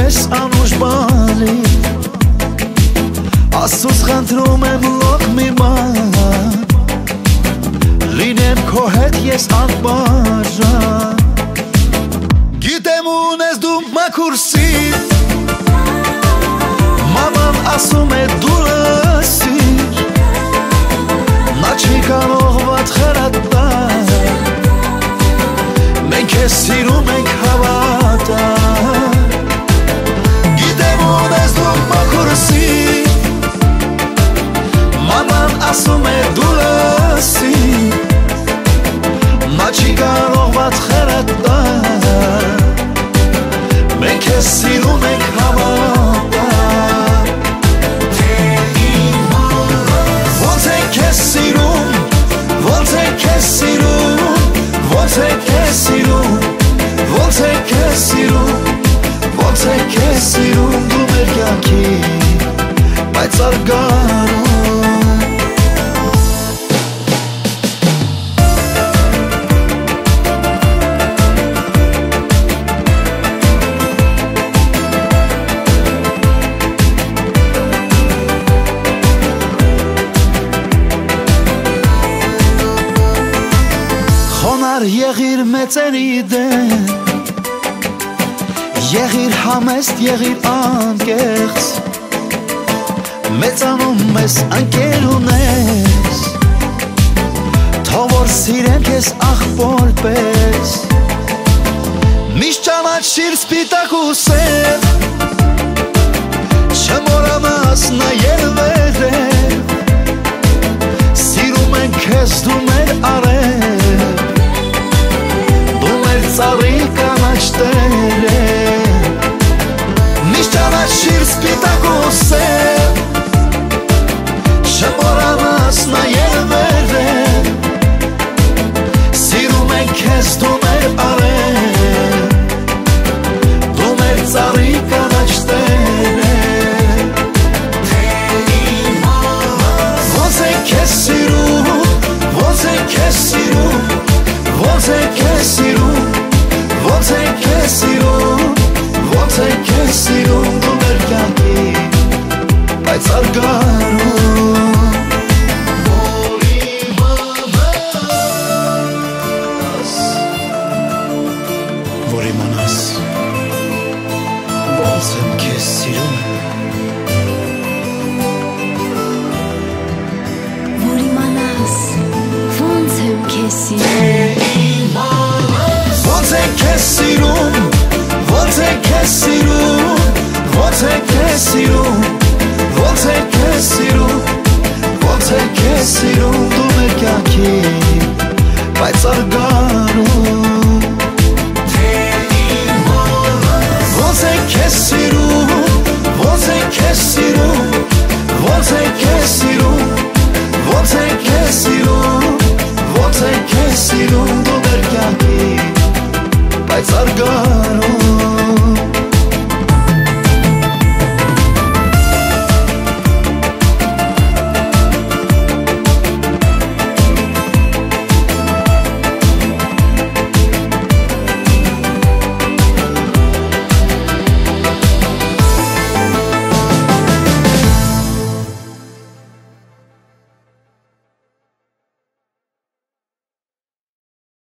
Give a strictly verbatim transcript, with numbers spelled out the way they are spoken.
ես անուշ բալի Աստուծո խնդրում եմ լող մի բան Լինեմ քո հետ ես անբաժան Գիտեմ ունես դու մաքուր սիր Մաման ասում է դու լսիր Նա չի կարող վատ խրատալ Մենք ես սիրում ենք հավատալ Գիտեմ ունես դու մաքուր սիր Մաման ասում է դու լսիր Նա չի կարող վատ խրատալ Մենք ես սիրում ենք հավատալ Vonc ենք ես սիրում Vonc ենք ես սիրում Vonc ենք ես սիրում Vonc ենք ես սիրում Vonc ենք ես սիրում Դու մեր կյանքի բայց արգարում Եղիր մեծերի դեմ Եղիր համեստ, եղիր անկեղծ Մեծանում ես ընկեր ունես Թող որ սիրեմ քեզ աղբոր պես Միշտ ճանաչիր սպիտակ ու սև Չմոռանաս նայել վերև Սիրում ենք քեզ դու մեր արև Ծառի կանաչ տերը Միշտ ճանաչիր սպիտակ ու սև Չմոռանաս նայել վերև Սիրում ենք քեզ դու մեր արև Դու մեր ծառի կանաչ տերը Vonc ենք քեզ սիրում Vonc ենք քեզ սիրում Vonc ենք քեզ սիրում Vonc ենք քեզ սիրում Vonc ենք քեզ սիրում Դու մեր կյանքի բայց արգարում Որ իմանաս Որ իմանաս Vonc եմ քեզ սիրում Որ իմանաս Vonc եմ քեզ սիրում Vonc ենք քեզ սիրում Vonc ենք քեզ սիրում Vonc ենք քեզ սիրում Vonc ենք քեզ սիրում Vonc ենք քեզ սիրում Դու մեր կյանքի բայց արգարում